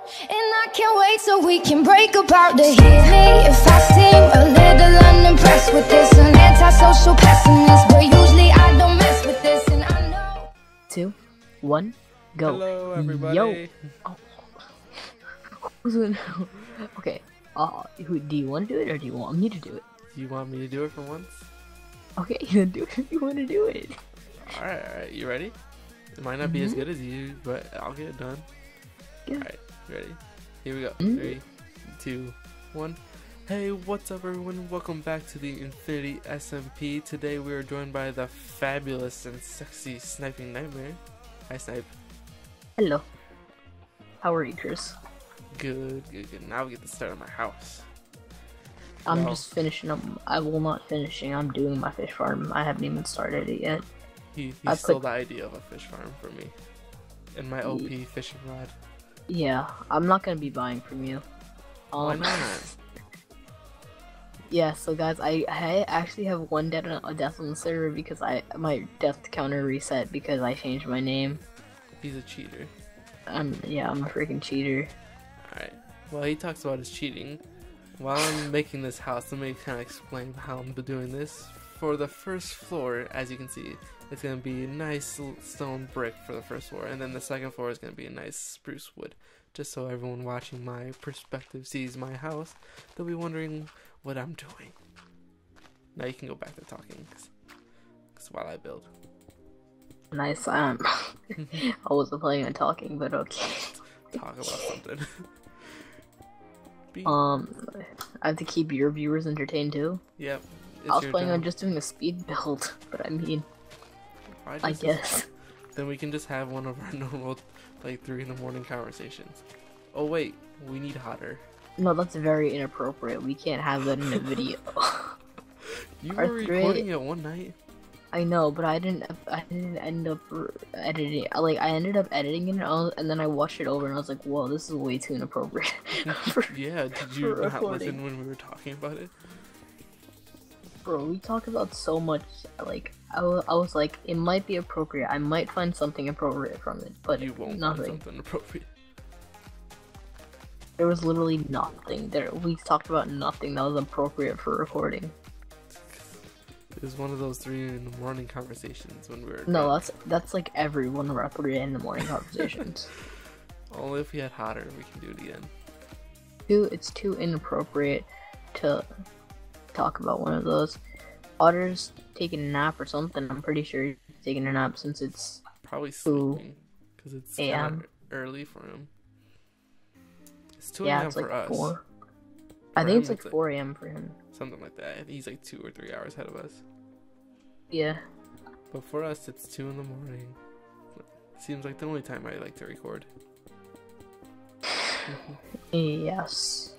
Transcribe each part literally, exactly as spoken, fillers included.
And I can't wait so we can break apart to hear me if I seem a little unimpressed with this. An antisocial pessimist, but usually I don't mess with this, and I know. Two, one, go. Hello, everybody. Yo. Oh. Who's gonna... Okay. Uh, who do you want to do it or do you want me to do it? Do you want me to do it for once? Okay, then do it if you want to do it. Alright, alright. You ready? It might not be Mm-hmm. as good as you, but I'll get it done. Yeah. Alright, ready? Here we go. Mm-hmm. Three, two, one. Hey, what's up, everyone? Welcome back to the Infinity S M P. Today we are joined by the fabulous and sexy Sniping Nightmare. Hi, Snipe. Hello. How are you, Chris? Good, good, good. Now we get to start on my house. I'm Well, just finishing up. I will not finishing. I'm doing my fish farm. I haven't even started it yet. He, he I stole put- the idea of a fish farm for me. And my O P fishing rod. Yeah, I'm not gonna be buying from you. Um, Why not? Yeah, so guys, I, I actually have one death on, a death on the server because I my death counter reset because I changed my name. He's a cheater. Um, yeah, I'm a freaking cheater. Alright. Well, he talks about his cheating. While I'm making this house, let me kind of explain how I'm doing this. For the first floor, as you can see, it's going to be a nice l- stone brick for the first floor. And then the second floor is going to be a nice spruce wood. Just so everyone watching my perspective sees my house, they'll be wondering what I'm doing. Now you can go back to talking. Because while I build. Nice. Um, I wasn't planning on talking, but okay. Talk about something. Be- Um, I have to keep your viewers entertained too. yep. It's I was your planning on job. just doing a speed build, but I mean, Why I does this- guess. Then we can just have one of our normal, like, three in the morning conversations. Oh wait, we need hotter. No, that's very inappropriate. We can't have that in a video. You Our were three- recording it one night. I know, but I didn't. I didn't end up r- editing. Like, I ended up editing it, and, I was- and then I watched it over, and I was like, "Whoa, this is way too inappropriate." for- Yeah, did you for not recording. listen when we were talking about it? Bro, we talk about so much. Like, I wa- I was like, it might be appropriate. I might find something appropriate from it, but You won't find nothing. something appropriate. There was literally nothing. There, we talked about nothing that was appropriate for recording. It was one of those three in the morning conversations when we were. No, drunk. that's that's like every one of our three in the morning conversations. Only if we had hotter, we can do it again. Too, it's too inappropriate to talk about one of those. Otter's taking a nap or something. I'm pretty sure he's taking a nap since it's Probably Ooh. sleeping, because it's A M. kind of early for him. It's two yeah, a m it's for like us. four. I For think him, it's like it's like- four a m for him. Something like that. He's like two or three hours ahead of us. Yeah. But for us, it's two in the morning. Seems like the only time I like to record. Yes.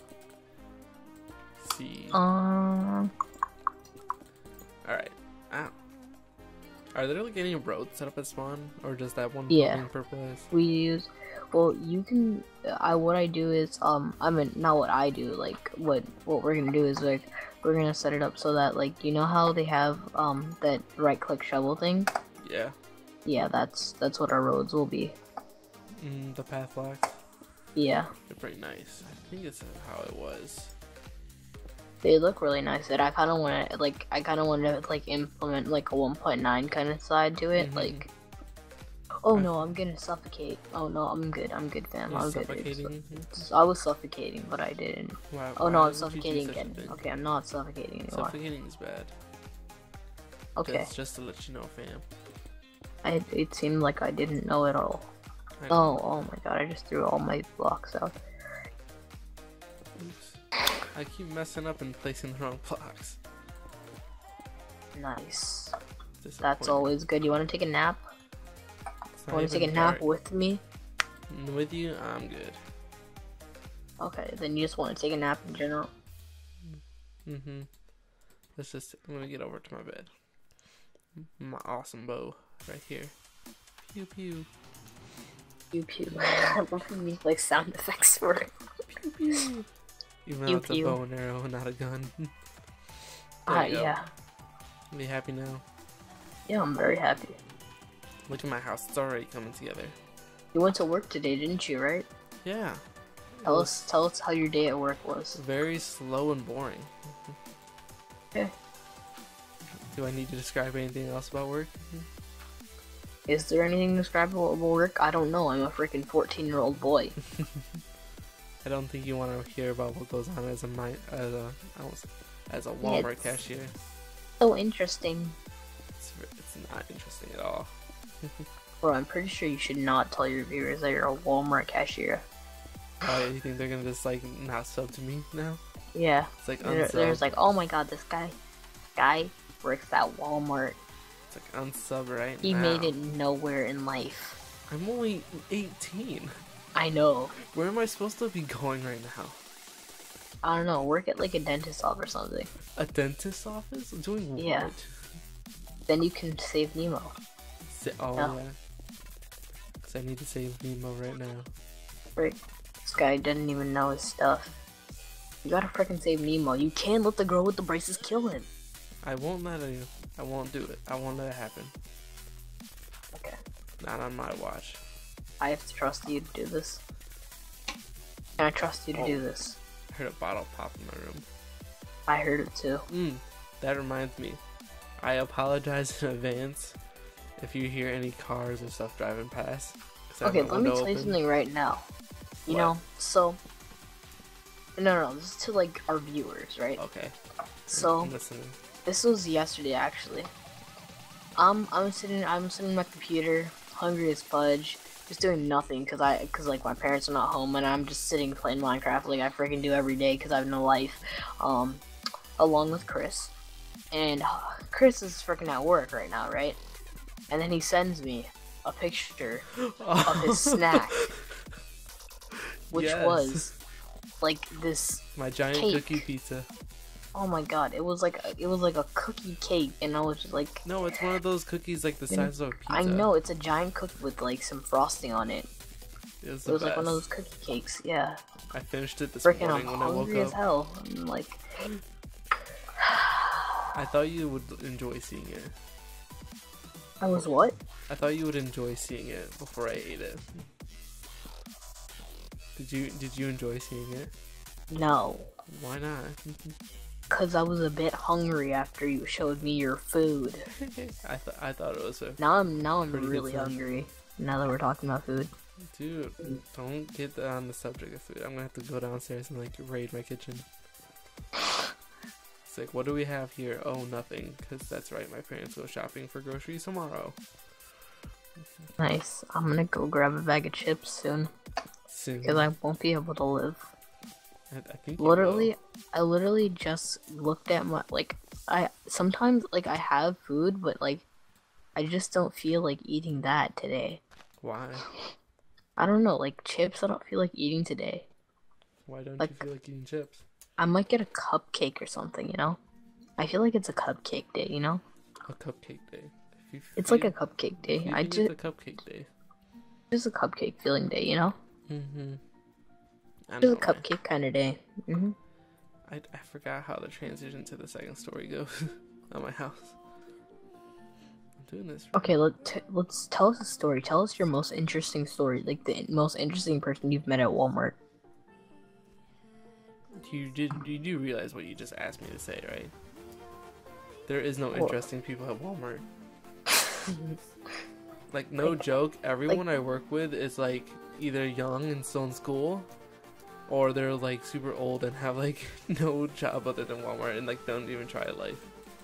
See. Um. Alright. Ah. Are there like any roads set up at spawn? Or just that one Yeah. building purpose? We use. Well, you can. I what I do is um. I mean, not what I do. Like what what we're gonna do is like we're gonna set it up so that like you know how they have um that right click shovel thing. Yeah. Yeah, that's that's what our roads will be. Mm, the path blocks. Yeah, They're pretty nice. I think it's how it was. they look really nice. And I kind of want to like I kind of want to like implement like a one point nine kind of side to it. Mhm. Like, oh no, I'm gonna suffocate. Oh no, I'm good. I'm good, fam. You're I'm good. suffocating. It's- it's- I was suffocating, but I didn't. Why, Oh why no, I'm would you do suffocating such a again. thing? Okay, I'm not suffocating anymore. Suffocating is bad. Okay, Just, just to let you know, fam. I, it seemed like I didn't know at all. I Oh, oh my god, I just threw all my blocks out. Oops. I keep messing up and placing the wrong blocks. Nice. That's Disappointing. always good. You want to take a nap? It's You not want to take a even nap dark. with me? With you, I'm good. Okay, then you just want to take a nap in general. Mm-hmm. Let's just, I'm gonna get over to my bed. My awesome bow, right here. Pew pew. Pew pew. I love when you like sound effects for it. Pew pew. Even though Pew, it's a pew. bow and arrow, not a gun. There Ah, you go. yeah. Be happy now. Yeah, I'm very happy. Look at my house, it's already coming together. You went to work today, didn't you, right? Yeah. Tell was us, tell us how your day at work was. very slow and boring. Okay. Do I need to describe anything else about work? Is there anything describable about work? I don't know. I'm a freaking fourteen-year-old boy. I don't think you want to hear about what goes on as a mi- as a I almost- as a Walmart It's- cashier. So interesting. It's it's not interesting at all. Bro, I'm pretty sure you should not tell your viewers that you're a Walmart cashier. Why you think they're gonna just like not sub to me now? Yeah. It's like There, unsub. there's like, oh my god, this guy, guy works at Walmart. It's like unsub right He now. made it nowhere in life. I'm only eighteen. I know. Where am I supposed to be going right now? I don't know. Work at like a dentist office or something. A dentist's office? Doing what? Yeah. Then you can save Nemo. Sa- oh No. yeah. Cause I need to save Nemo right now. Right. This guy didn't even know his stuff. You gotta freaking save Nemo. You can't let the girl with the braces kill him. I won't let you. I won't do it. I won't let it happen. Okay. Not on my watch. I have to trust you to do this. Can I trust you to do this? I heard a bottle pop in my room. I heard it too. Mm, that reminds me. I apologize in advance if you hear any cars or stuff driving past. 'cause I have Okay, my let me window tell you open. something right now. You What? know, so... No, no, no, this is to, like, our viewers, right? Okay. So, I'm listening. this was yesterday, actually. Um, I'm sitting, I'm sitting at my computer, hungry as fudge, just doing nothing, cause I, cause like my parents are not home, and I'm just sitting playing Minecraft like I freaking do every day, cause I have no life. Um, along with Chris, and uh, Chris is freaking at work right now, right? And then he sends me a picture of his snack, which Yes. was like this. My giant cake. cookie pizza. Oh my god! It was like a, it was like a cookie cake, and I was just like, No, it's one of those cookies like the You know, size of a pizza. I know it's a giant cookie with like some frosting on it. It was, It the was like one of best. those cookie cakes. Yeah, I finished it this freaking I'm morning when I woke hungry as up. hell. I'm like, I thought you would enjoy seeing it. I was what? I thought you would enjoy seeing it before I ate it. Did you Did you enjoy seeing it? No, Why not? cause I was a bit hungry after you showed me your food. I thought I thought it was a Now I'm now I'm Pretty good really food. hungry. Now that we're talking about food. dude. Don't get that on the subject of food. I'm gonna have to go downstairs and like raid my kitchen. It's like, what do we have here? Oh, nothing. Cause that's right. My parents go shopping for groceries tomorrow. Nice. I'm gonna go grab a bag of chips soon, Soon. cause I won't be able to live. I, I think you Literally, will. I literally just looked at my like I sometimes like I have food, but like I just don't feel like eating that today. Why? I don't know, like chips. I don't feel like eating today. Why don't Like- you feel like eating chips? I might get a cupcake or something, you know. I feel like it's a cupcake day, you know. A cupcake day. If you It's like a feed- cupcake if day. you I think just it's a cupcake day. just a cupcake feeling day, you know. Mm-hmm. I Just a know, I- cupcake kind of day. hmm I, I forgot how the transition to the second story goes at my house. I'm doing this. Okay, let t- let's tell us a story. Tell us your most interesting story, like the most interesting person you've met at Walmart. You did you do realize what you just asked me to say, right? There is no What? interesting people at Walmart. Like, no joke, everyone I work with is like either young and still in school, or they're like super old and have like no job other than Walmart and like don't even try life.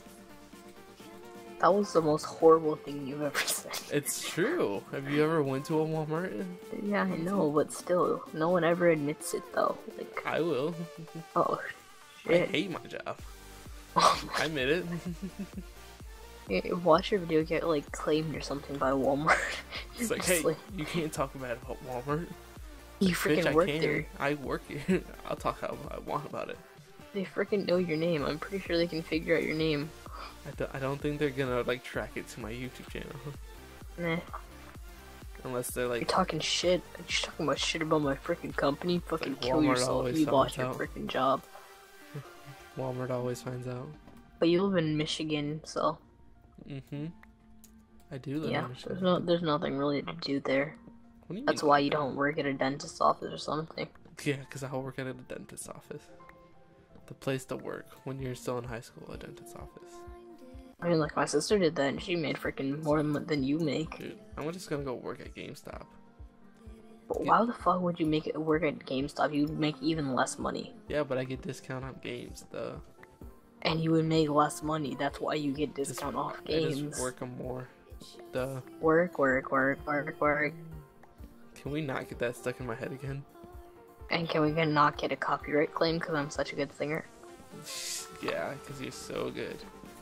That was the most horrible thing you've ever said. It's true. Have you ever went to a Walmart? Yeah, I know, but still, no one ever admits it though. Like, I will. oh I shit. hate my job. Oh I admit it. my- Watch your video get like claimed or something by Walmart. It's like, Just hey, like, you can't talk bad about Walmart. you Bitch, freaking I work can. there. I work here. I'll talk how I want about it. They freaking know your name. I'm pretty sure they can figure out your name. I, do, I don't think they're gonna like track it to my YouTube channel Nah, unless they're you're like, talking shit. You're just talking about shit about my freaking company. Fucking like kill Walmart yourself always if you finds lost your out. freaking job. Walmart always finds out. But you live in Michigan, so Mm-hmm. I do live yeah, in Michigan. there's no, there's nothing really to do there. What do you That's mean? why you don't work at a dentist's office or something. Yeah, because I'll work at a dentist's office. The place to work when you're still in high school, a dentist's office. I mean, like, my sister did that, and she made freaking more than, than you make. Dude, I'm just gonna go work at GameStop. But why the fuck would you make it work at GameStop? You'd make even less money. Yeah, but I get discount on games, though. And you would make less money. That's why you get discount Just- off I games. just work them more. Duh. Work, work, work, work, work. Can we not get that stuck in my head again? And can we get not get a copyright claim because I'm such a good singer? Yeah, because you're so good.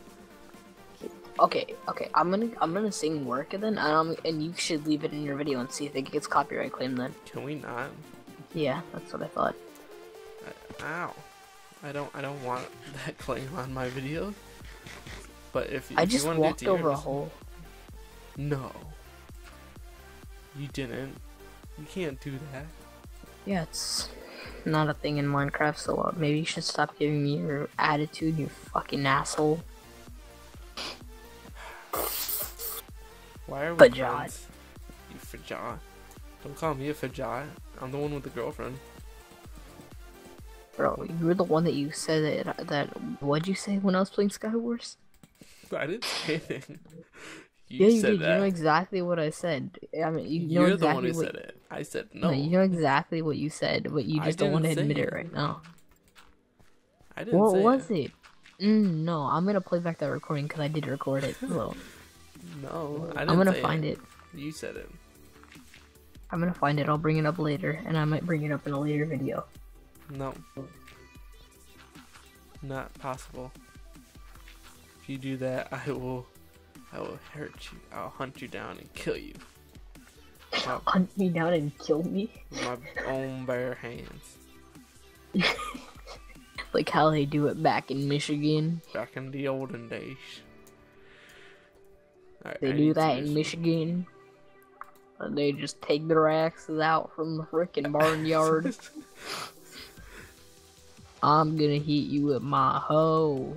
Okay, okay, I'm gonna I'm gonna sing work and then um and you should leave it in your video and see if it gets copyright claim then. Can we not? Yeah, that's what I thought. I, ow. I don't I don't want that claim on my video. But if, if I you just want to walked do it to over a yours- hole. No. You didn't. You can't do that. Yeah, it's not a thing in Minecraft, so uh, maybe you should stop giving me your attitude, you fucking asshole. Why are we Fajad. friends? You fajad. Don't call me a fajad. I'm the one with the girlfriend. Bro, you were the one that you said that, that what'd you say when I was playing Skywars? I didn't say anything. You Yeah, you said did. that. You know exactly what I said. I mean, you know You're exactly the one who what, said it. I said no. No, you know exactly what you said, but you I just don't want to didn't say admit it it. right now. I didn't What say was it. it? Mm, no, I'm gonna play back that recording because I did record it. So No, I didn't I'm gonna say find it. You said it. I'm gonna find it. I'll bring it up later, and I might bring it up in a later video. No. Not possible. If you do that, I will I will hurt you. I'll hunt you down and kill you. My, Hunt me down and kill me, with my own bare hands. like how they do it back in Michigan. Back in the olden days. Alright, They I do need that to in some- Michigan. And they just take their axes out from the frickin' barnyard. I'm gonna hit you with my hoe.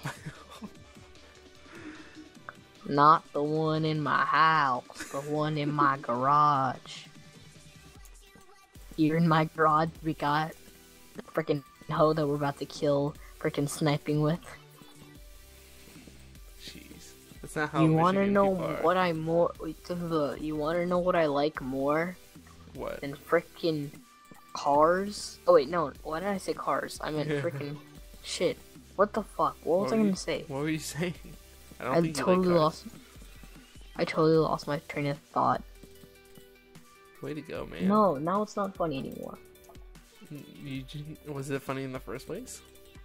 Not the one in my house, the one in my garage. Here in my garage, we got the frickin' hoe that we're about to kill, frickin' sniping with. Jeez. That's not how You wanna Michigan know people are. what I more? wait, the- You wanna know what I like more What? than frickin' cars? Oh wait, no. Why did I say cars? I meant frickin' shit. What the fuck? What was What I were gonna you- say? What were you saying? I don't I think totally you like lost. I totally lost my train of thought. cars. Way to go, man. No, now it's not funny anymore. You, you, was it funny in the first place?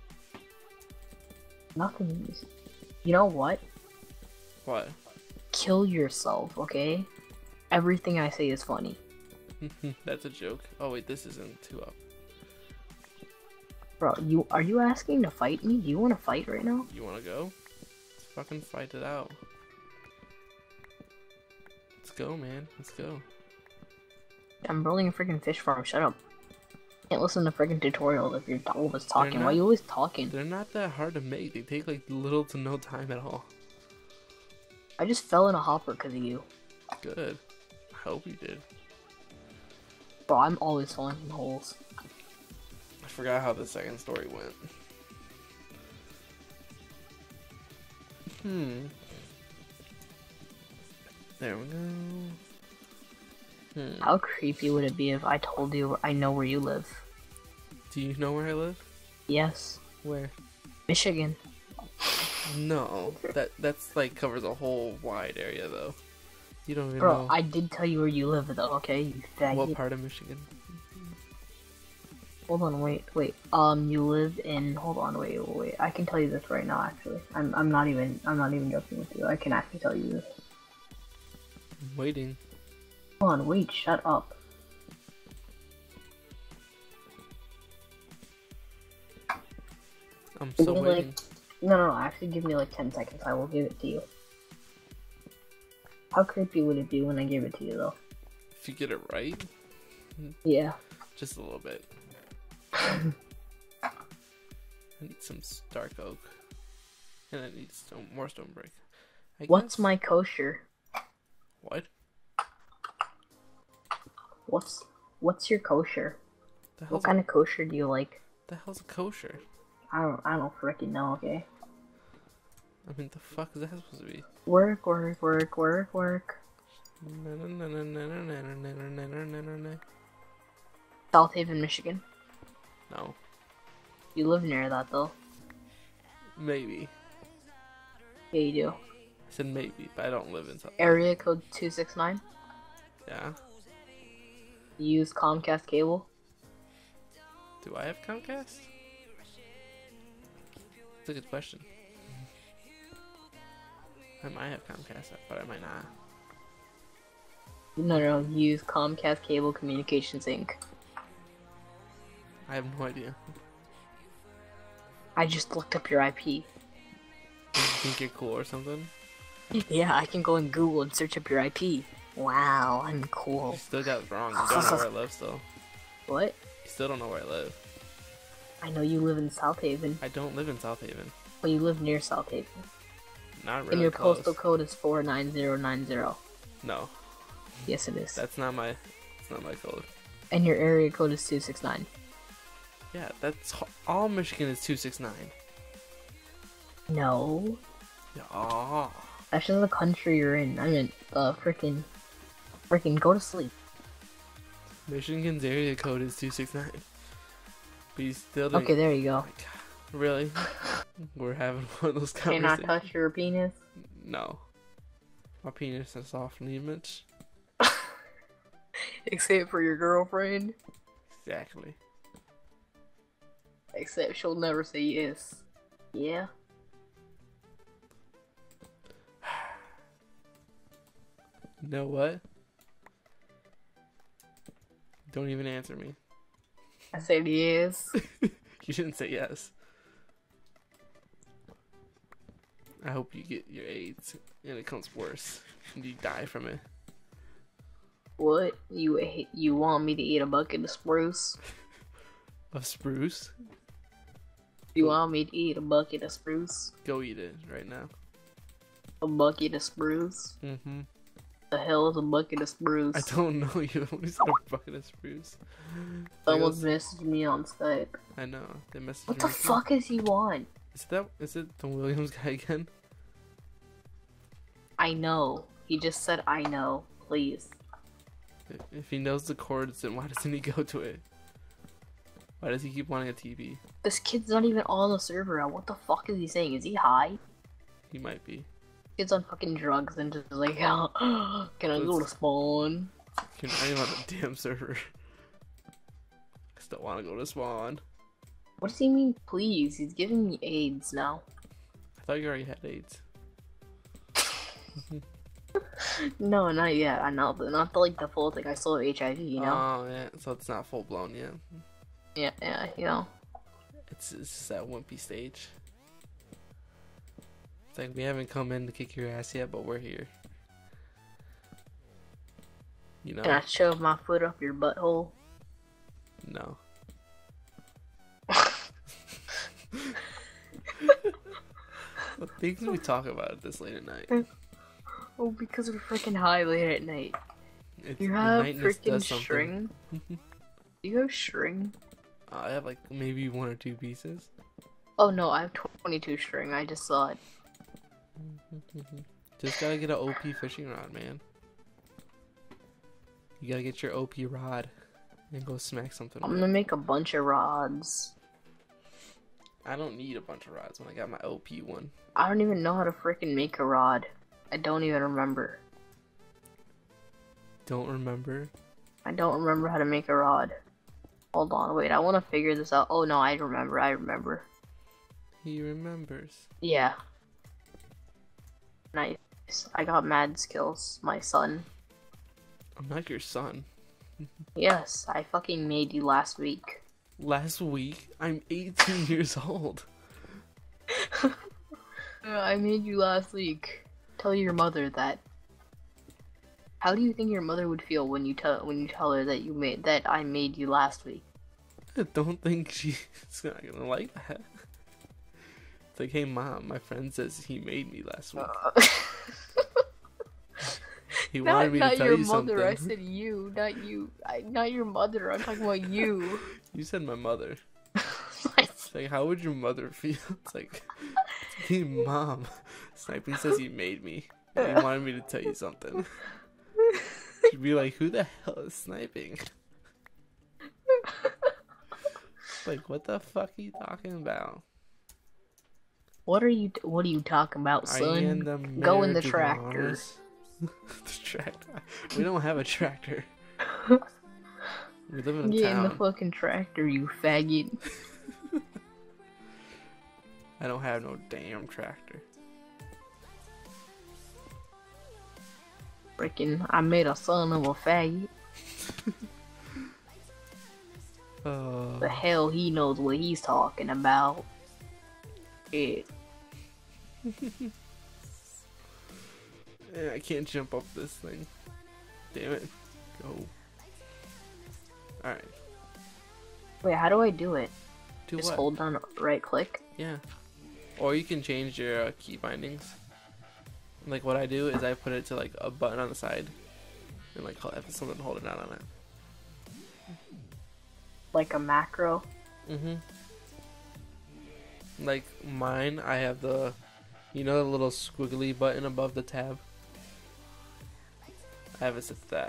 Nothing. is- You know what? What? Kill yourself, okay? Everything I say is funny. That's a joke. Oh wait, this isn't two up. Bro, you are you asking to fight me? Do you want to fight right now? You wanna go? Let's fucking fight it out. Let's go, man. Let's go. I'm building a freaking fish farm. Shut up. Can't listen to freaking tutorials if you're always talking. Why not- are you always talking? They're not that hard to make. They take like little to no time at all. I just fell in a hopper because of you. Good. I hope you did. Bro, I'm always falling in holes. I forgot how the second story went. Hmm. There we go. Hmm. How creepy would it be if I told you I know where you live? Do you know where I live? Yes. Where? Michigan. No. That that's like covers a whole wide area though. You don't even Bro, know I did tell you where you live though, okay? You faggot. what part of Michigan. Hold on, wait, wait. Um, you live in. Hold on, wait, wait, wait. I can tell you this right now. Actually, I'm. I'm not even. I'm not even joking with you. I can actually tell you this. I'm waiting. Hold on, wait. Shut up. I'm Give still me, waiting. like- No, no, no. Actually, give me like ten seconds. I will give it to you. How creepy would it be when I give it to you, though? If you get it right, Yeah. just a little bit. I need some stark oak. And I need stone, more stone brick. I What's guess- my kosher? What? What's What's your kosher? The What hell's, kind of kosher do you like? the hell's a kosher? I don't. I don't freaking know. Okay. I mean, the fuck is that supposed to be? Work, work, work, work, work. South Haven, Michigan. No. You live near that though. Maybe. Yeah, you do. I said maybe, but I don't live in South. Area code two six nine. Yeah. You use Comcast cable. Do I have Comcast? That's a good question. I might have Comcast, but I might not. No, no, you use Comcast Cable Communications Incorporated. I have no idea. I just looked up your I P. You think you're cool or something? Yeah, I can go on Google and search up your I P. Wow, I'm You cool. still got it wrong. You don't know where I live still. What? You still don't know where I live. I know you live in South Haven. I don't live in South Haven. Well, you live near South Haven. Not really And your close. postal code is four nine zero nine zero. No, Yes, it is. that's not my. That's not my code. And your area code is two six nine. Yeah, that's h- all Michigan is two six nine. No. Yeah. Oh. That's just the country you're in. I mean, uh, freaking, freaking, go to sleep. Michigan's area code is two six nine. But you still don't. Okay, there you Oh go. my God. Really? We're having one of those Can I conversations. touch your penis? No. My penis is off limits. Except for your girlfriend. Exactly. Except she'll never say yes. Yeah? You know what? Don't even answer me. I said yes. You didn't say yes. I hope you get your AIDS and it comes worse and you die from it. What? You a- you want me to eat a bucket of spruce? Of spruce? You want me to eat a bucket of spruce? Go eat it right now. A bucket of spruce? Mm-hmm. The hell is a bucket of spruce? I don't know you. What is a bucket of spruce? Someone's Like, messaged me on Skype. I know. They messaged What me the too. fuck is he want? Is that? Is it the Williams guy again? I know. He just said I know. Please. If he knows the chords, then why doesn't he go to it? Why does he keep wanting a T V? This kid's not even on the server. What the fuck is he saying? Is he high? He might be. Kid's on fucking drugs and just like, oh, can I go to spawn? You're not even on the damn server. I still want to go to spawn. What does he mean, please? He's giving me AIDS now. I thought you already had AIDS. No, not yet. I know, but not the, like the full thing. I still have H I V, you know? Oh yeah, so it's not full blown yet. yeah, yeah, you know. It's, it's just that wimpy stage. It's like we haven't come in to kick your ass yet, but we're here. You know? Can I shove my foot up your butthole? No. What things we talk about at this late at night? Oh, because we're freaking high late at night. It's, You the have nightness freaking does something. string? You have string? Uh, I have like maybe one or two pieces. Oh no, I have twenty-two string. I just saw it. Just gotta get an O P fishing rod, man. You gotta get your O P rod and go smack something. I'm with gonna it. make a bunch of rods. I don't need a bunch of rods when I got my O P one. I don't even know how to freaking make a rod. I don't even remember. Don't remember? I don't remember how to make a rod. Hold on, wait, I want to figure this out. Oh no, I remember, I remember. He remembers. Yeah. Nice. I got mad skills, my son. I'm not your son. Yes, I fucking made you last week. Last week, I'm eighteen years old. Uh, I made you last week. Tell your mother that. How do you think your mother would feel when you tell when you tell her that you made that I made you last week? I don't think she's not gonna like that. It's like, hey mom, my friend says he made me last week. Uh, He not wanted me not to tell your you mother. something. I said you, not you. I, not your mother. I'm talking about you. You said my mother. It's like, how would your mother feel? It's like, it's me, mom. Sniping says he made me. He wanted me to tell you something. She'd be like, who the hell is sniping? Like, what the fuck are you talking about? What are you? What are you talking about, Are you in son? the Go in the marijuanas? tractor. The tractor. We don't have a tractor. We live in a Get in the town. fucking tractor, you faggot. I don't have no damn tractor. Freaking, I made a son of a faggot. Uh, The hell he knows what he's talking about. Yeah. yeah, I can't jump up this thing. Damn it. Go. Alright. Wait, how do I do it? Do Just what? hold down right click. Yeah. Or you can change your uh, key bindings. Like what I do is I put it to like a button on the side. And like if it's something to hold it down on it. Like a macro. Mm-hmm. Like mine, I have the, you know the little squiggly button above the tab? I have it set to that.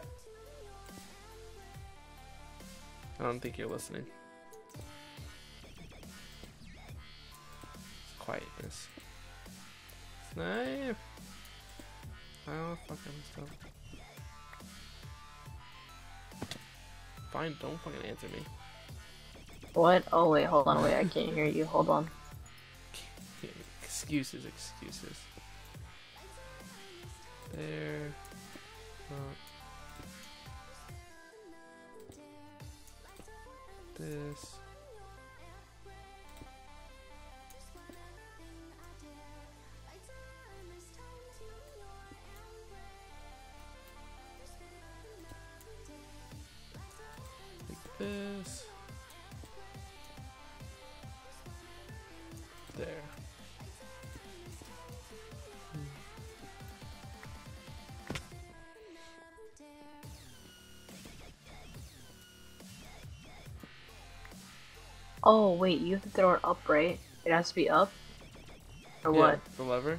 I don't think you're listening. Quietness. Snipe! Oh, fucking stuff. Fine, don't fucking answer me. What? Oh wait, hold on, wait, I can't hear you. Hold on. Excuses, excuses. There. Uh, this. Like this. There. Oh wait, you have to throw it up, right? It has to be up? Or Yeah, what? the lever.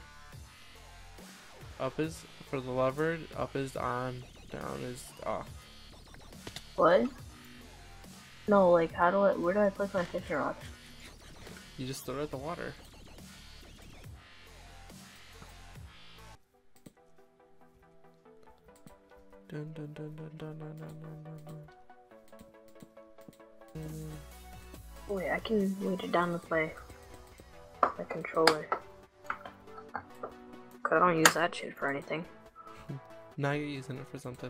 Up is for the lever, up is on, down is off. What? No, like how do I, where do I place my fishing rod? You just throw it at the water. Dun, dun, dun, dun, dun, dun, dun, dun, dun. Mm. Wait, I can weight it down with my, my controller. Cause I don't use that shit for anything. Now you're using it for something.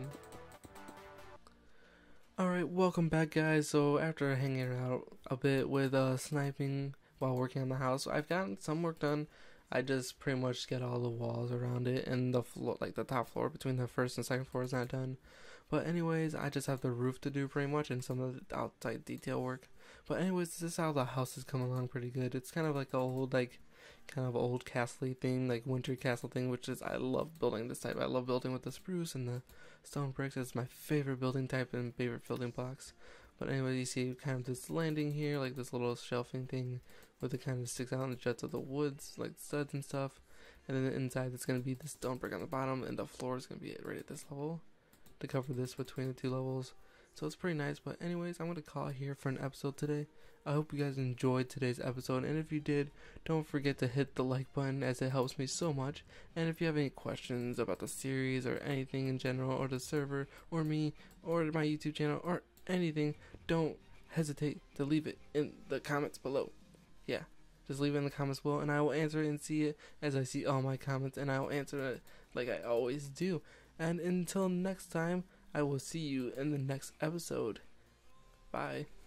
Alright, welcome back guys. So after hanging out a bit with uh, sniping while working on the house, I've gotten some work done. I just pretty much get all the walls around it, and the floor, like the top floor between the first and second floor is not done. But anyways, I just have the roof to do pretty much and some of the outside detail work. But anyways, this is how the house has come along pretty good. It's kind of like a old, like, kind of old castle thing, like winter castle thing, which is, I love building this type. I love building with the spruce and the stone bricks. It's my favorite building type and favorite building blocks. But anyway, you see kind of this landing here, like this little shelving thing with it kind of sticks out in the juts of the woods, like studs and stuff. And then the inside, it's going to be this stone brick on the bottom, and the floor is going to be right at this level to cover this between the two levels. So it's pretty nice. But anyways, I'm going to call it here for an episode today. I hope you guys enjoyed today's episode, and if you did, don't forget to hit the like button as it helps me so much. And if you have any questions about the series or anything in general, or the server, or me, or my YouTube channel, or anything, don't hesitate to leave it in the comments below. Yeah, just leave it in the comments below, and I will answer it and see it as I see all my comments, and I will answer it like I always do. And until next time, I will see you in the next episode. Bye.